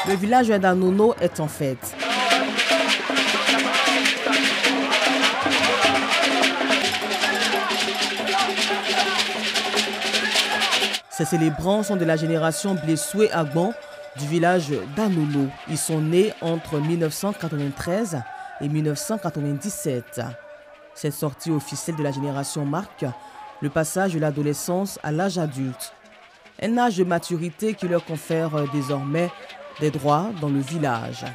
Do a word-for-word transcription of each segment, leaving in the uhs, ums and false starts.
Le village d'Anono est en fête. Ces célébrants sont de la génération Blessoué Agban du village d'Anono. Ils sont nés entre mille neuf cent quatre-vingt-treize et mille neuf cent quatre-vingt-dix-sept. Cette sortie officielle de la génération marque le passage de l'adolescence à l'âge adulte. Un âge de maturité qui leur confère désormais des droits dans le village.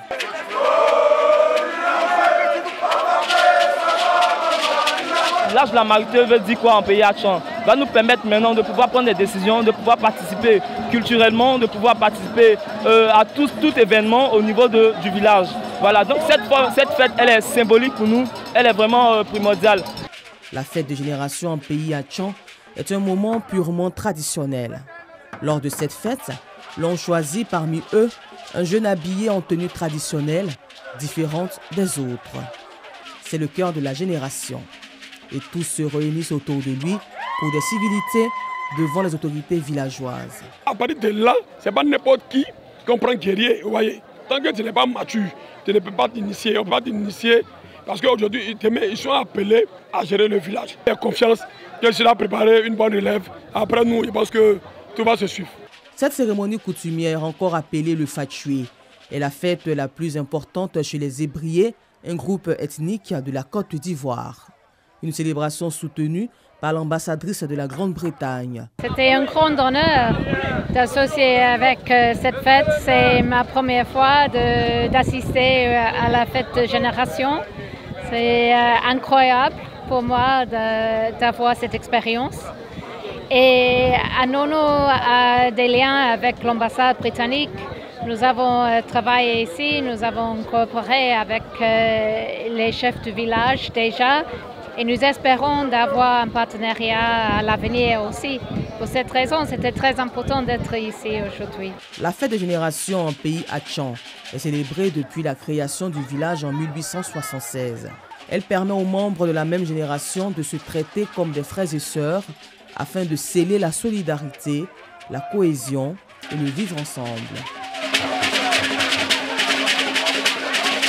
L'âge de la majorité veut dire quoi en pays Atchan? Va nous permettre maintenant de pouvoir prendre des décisions, de pouvoir participer culturellement, de pouvoir participer euh, à tout, tout événement au niveau de, du village. Voilà, donc cette, cette fête, elle est symbolique pour nous, elle est vraiment euh, primordiale. La fête de génération en pays Atchan est un moment purement traditionnel. Lors de cette fête, l'on choisit parmi eux un jeune habillé en tenue traditionnelle, différente des autres. C'est le cœur de la génération. Et tous se réunissent autour de lui pour des civilités devant les autorités villageoises. À partir de là, ce n'est pas n'importe qui qu'on prend guerrier, vous voyez. Tant que tu n'es pas mature, tu ne peux pas t'initier, on ne peut pas t'initier. Parce qu'aujourd'hui, ils sont appelés à gérer le village. J'ai confiance que sera préparé une bonne relève. Après nous, je pense que tout va se suivre. Cette cérémonie coutumière, encore appelée le Fatchoué, est la fête la plus importante chez les Hébriers, un groupe ethnique de la Côte d'Ivoire. Une célébration soutenue par l'ambassadrice de la Grande-Bretagne. C'était un grand honneur d'associer avec cette fête. C'est ma première fois d'assister à la fête de génération. C'est incroyable pour moi d'avoir cette expérience. Et Anono a des liens avec l'ambassade britannique. Nous avons travaillé ici, nous avons coopéré avec les chefs du village déjà. Et nous espérons d'avoir un partenariat à l'avenir aussi. Pour cette raison, c'était très important d'être ici aujourd'hui. La fête de génération en pays Atchan est célébrée depuis la création du village en mille huit cent soixante-seize. Elle permet aux membres de la même génération de se traiter comme des frères et sœurs afin de sceller la solidarité, la cohésion et le vivre ensemble.